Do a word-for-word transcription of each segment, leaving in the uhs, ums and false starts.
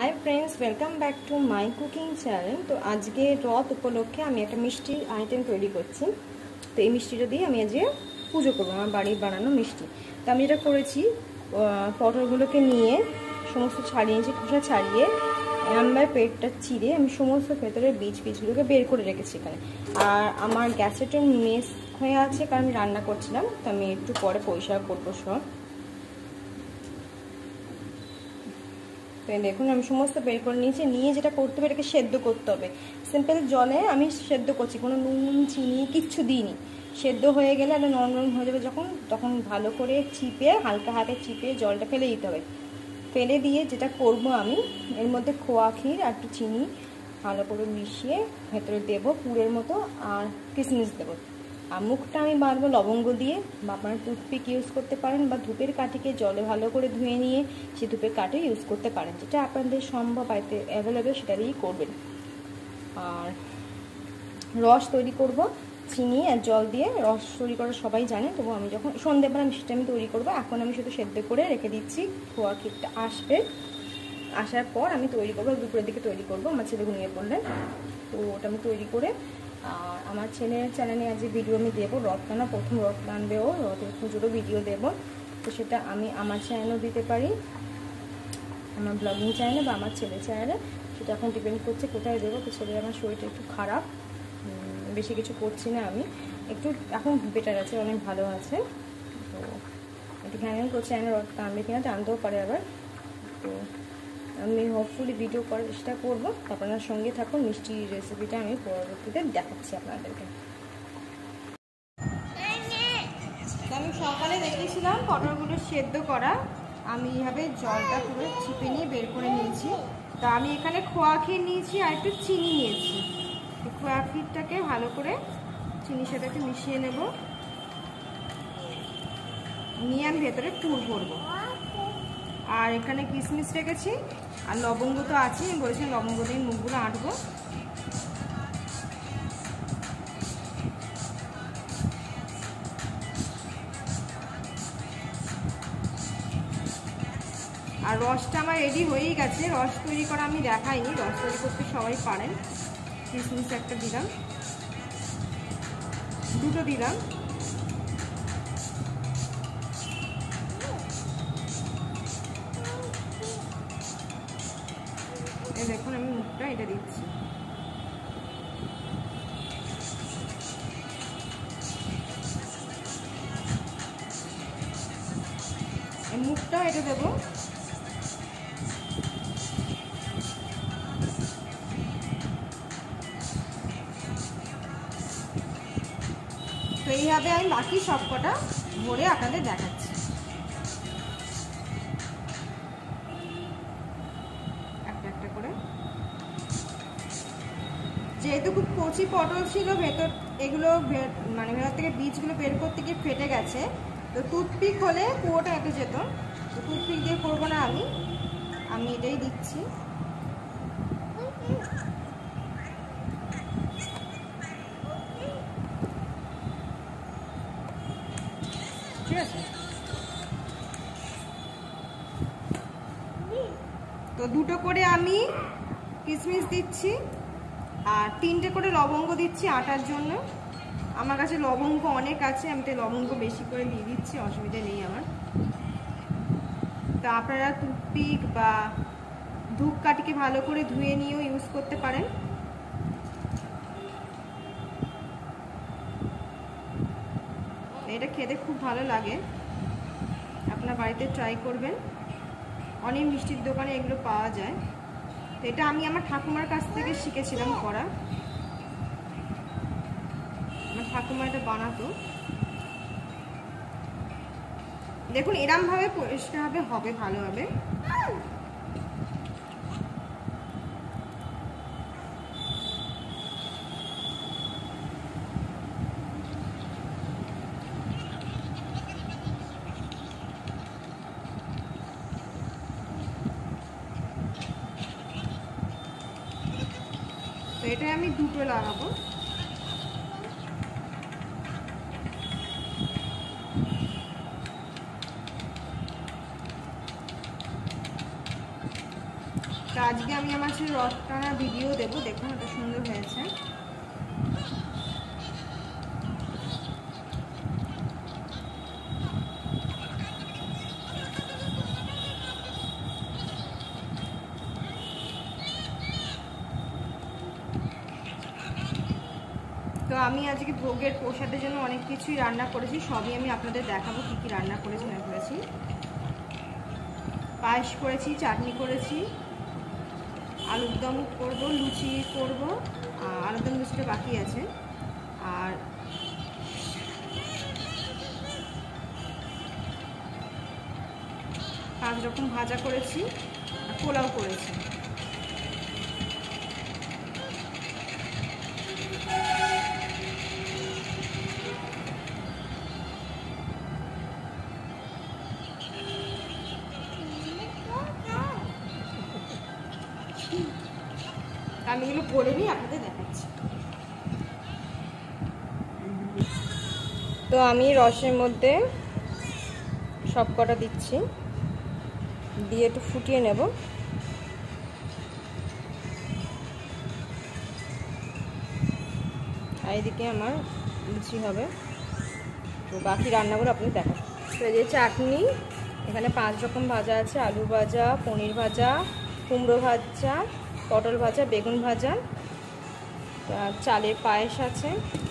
High friends welcome back to my cooking channel. तो आज के रथ उपलक्षे आमी एक मिष्टि आइटेम तैरी करছি। तो এই মিষ্টিটা দিয়ে আমি আজকে পুজো করব, আমার বাড়ির বানানো মিষ্টি। তো আমি এটা করেছি, পটলগুলোকে নিয়ে সমস্ত ছাড়িয়ে নিয়েছি, খোসা ছাড়িয়ে লম্বা পেটটা চিড়ে আমি সমস্ত ভেতরের বীজ বীজগুলোকে বের করে রেখেছি এখানে। আর আমার গ্যাসেরটা মেস হয়ে আছে কারণ আমি রান্না করছিলাম, তো আমি একটু পরে পরিষ্কার করবো সব। তো দেখুন আমি সমস্ত বের করে নিয়েছি, নিয়ে যেটা করতে হবে এটাকে সেদ্ধ করতে হবে। সিম্পল জলে আমি সেদ্ধ করছি, কোনো নুন চিনি কিচ্ছু দিইনি। সেদ্ধ হয়ে গেলে এটা নরম নরম হয়ে যাবে যখন, তখন ভালো করে চিপে হালকা হাতে চিপে জলটা ফেলে দিতে হবে। ফেলে দিয়ে যেটা করব আমি এর মধ্যে খোয়া ক্ষীর আর একটু চিনি ভালো করে মিশিয়ে ভেতরে দেবো পুরের মতো, আর কিশমিশ দেবো। আর মুখটা আমি বাঁধবো লবঙ্গ দিয়ে, বা আপনারা টুথপিক ইউজ করতে পারেন, বা ধূপের কাঠিকে জলে ভালো করে ধুয়ে নিয়ে সে ধূপের কাঠি ইউজ করতে পারেন, যেটা আপনাদের সম্ভব পাইতে অ্যাভেলেবেল সেটা দিয়েই করবেন। আর রস তৈরি করব চিনি আর জল দিয়ে, রস তৈরি করা সবাই জানে, তবু আমি যখন সন্ধ্যেবেলা মিষ্টিটা আমি তৈরি করবো, এখন আমি শুধু সেদ্ধ করে রেখে দিচ্ছি। খোয়া ক্ষীরটা আসবে, আসার পর আমি তৈরি করবো, দুপুরের দিকে তৈরি করবো। আমার ছেলে ঘুমিয়ে পড়লেন, তো ওটা আমি তৈরি করে আর আমার ছেলের চ্যানেলে আজ ভিডিও আমি দেবো, রথ টানা প্রথম রথ টানবে ও, রথের পুজোরও ভিডিও দেবো। তো সেটা আমি আমার চ্যানেলও দিতে পারি, আমার ব্লগিং চ্যানেলে বা আমার ছেলের চ্যানেলে, সেটা এখন ডিপেন্ড করছে কোথায় দেবো। তো ছেলের আমার শরীরটা একটু খারাপ, বেশি কিছু করছি না আমি, একটু এখন বেটার আছে, অনেক ভালো আছে। তো একটু ঘ্যান করছে আমি রথ টানবে কিনা, টানতেও পারে আবার। তো আমি হোপফুলি ভিডিও করার চেষ্টা করবো, আপনার সঙ্গে থাকুন। মিষ্টি রেসিপিটা আমি পরবর্তীতে দেখাচ্ছি আপনাদেরকে। আমি সকালে দেখিয়েছিলাম পটলগুলো সেদ্ধ করা, আমি এইভাবে জলটা পুরো চিপে নিয়ে বের করে নিয়েছি। তা আমি এখানে খোয়া ক্ষীর নিয়েছি আর একটু চিনি নিয়েছি। খোয়া ক্ষীরটাকে ভালো করে চিনির সাথে একটু মিশিয়ে নেব, নিয়ে আমি ভেতরে পুর ভরবো। আর এখানে কিশমিশ রেখেছি আর লবঙ্গ তো আছে, আমি বলেছি লবঙ্গ দিয়ে মুখগুলো আঁটবো। আর রসটা আমার রেডি হয়েই গেছে, রস তৈরি করা আমি দেখাইনি, রস তৈরি করতে সবাই পারেন। কিশমিশ একটা দিলাম, দুটো দিলাম, দেখুন আমি মুখটা এটা দিচ্ছি। মুখটা এটা দেবো। তো এইভাবে আমি বাকি সব কটা ভরে আপনাদের দেখাচ্ছি। একটা একটা করে, যেহেতু খুব কচি পটল ছিল ভেতর, এগুলো মানে ভেতর থেকে বীজগুলো বের করতে গিয়ে ফেটে গেছে। তো টুথপিক হলে পুরোটা এঁটে যেত, তো টুথপিক দিয়ে করবো না আমি, আমি এটাই দিচ্ছি। ঠিক আছে, তো দুটো করে আমি কিশমিশ দিচ্ছি আর তিনটে করে লবঙ্গ দিচ্ছি আটার জন্য। আমার কাছে লবঙ্গ অনেক আছে, আমি তো লবঙ্গ বেশি করে দিয়ে দিচ্ছি, অসুবিধা নেই আমার। তো আপনারা টুথপিক বা ধূপকাঠিকে ভালো করে ধুয়ে নিয়েও ইউজ করতে পারেন। এটা খেতে খুব ভালো লাগে, আপনার বাড়িতে ট্রাই করবেন, অনেক মিষ্টির দোকানে এগুলো পাওয়া যায়। তো এটা আমি আমার ঠাকুমার কাছ থেকে শিখেছিলাম করা, আমার ঠাকুমা এটা বানাতো। দেখুন এরম ভাবে পরিষ্কার হবে হবে ভালোভাবে। তো এটা আমি দুটো লাগাবো। তো আজকে আমি আমার সেই রস টানা ভিডিও দেবো, দেখুন এটা সুন্দর হয়েছে। তো আমি আজকে ভোগের প্রসাদের জন্য অনেক কিছুই রান্না করেছি, সবই আমি আপনাদের দেখাবো কী কী রান্না করেছি না করেছি। পায়েস করেছি, চাটনি করেছি, আলুর দম করবো, লুচি করবো, আলুর দম লুচিটা বাকি আছে, আর পাঁচ রকম ভাজা করেছি, আর পোলাও করেছি। আমি এগুলো করে নিই, আপনাদের দেখাচ্ছি। তো আমি রসের মধ্যে সব কটা দিচ্ছি, দিয়ে একটু ফুটিয়ে নেব। আর এদিকে আমার লুচি হবে, তো বাকি রান্নাগুলো আপনাদের দেখাবো। তো এই যে চাটনি, এখানে পাঁচ রকম ভাজা আছে, আলু ভাজা, পনির ভাজা, কুমড়ো ভাজা, পটল ভাজা, বেগুন ভাজা, চালের পায়েস আছে,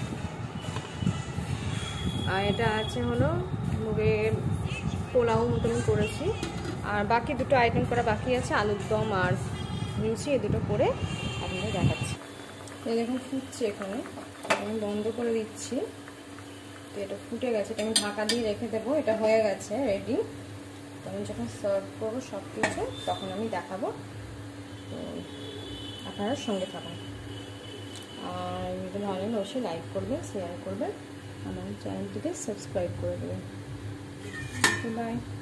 আর এটা আছে হলো মুগের পোলাও মতন করেছি, আর বাকি দুটো আইটেম করা বাকি আছে, আলুর দম আর লুচি, এই দুটো করে আপনাদের দেখাচ্ছি। এই দেখুন ফুটছে, এখানে আমি বন্ধ করে দিচ্ছি। তো এটা ফুটে গেছে, এটা আমি ঢাকা দিয়ে রেখে দেবো, এটা হয়ে গেছে রেডি। তো আমি যখন সার্ভ করবো সব কিছু তখন আমি দেখাবো, তো আপনারা সঙ্গে থাকুন। আর যদি ভালো লাগলে অবশ্যই লাইক করবেন, শেয়ার করবেন, আমার চ্যানেলটিকে সাবস্ক্রাইব করে দেবেন। বাই।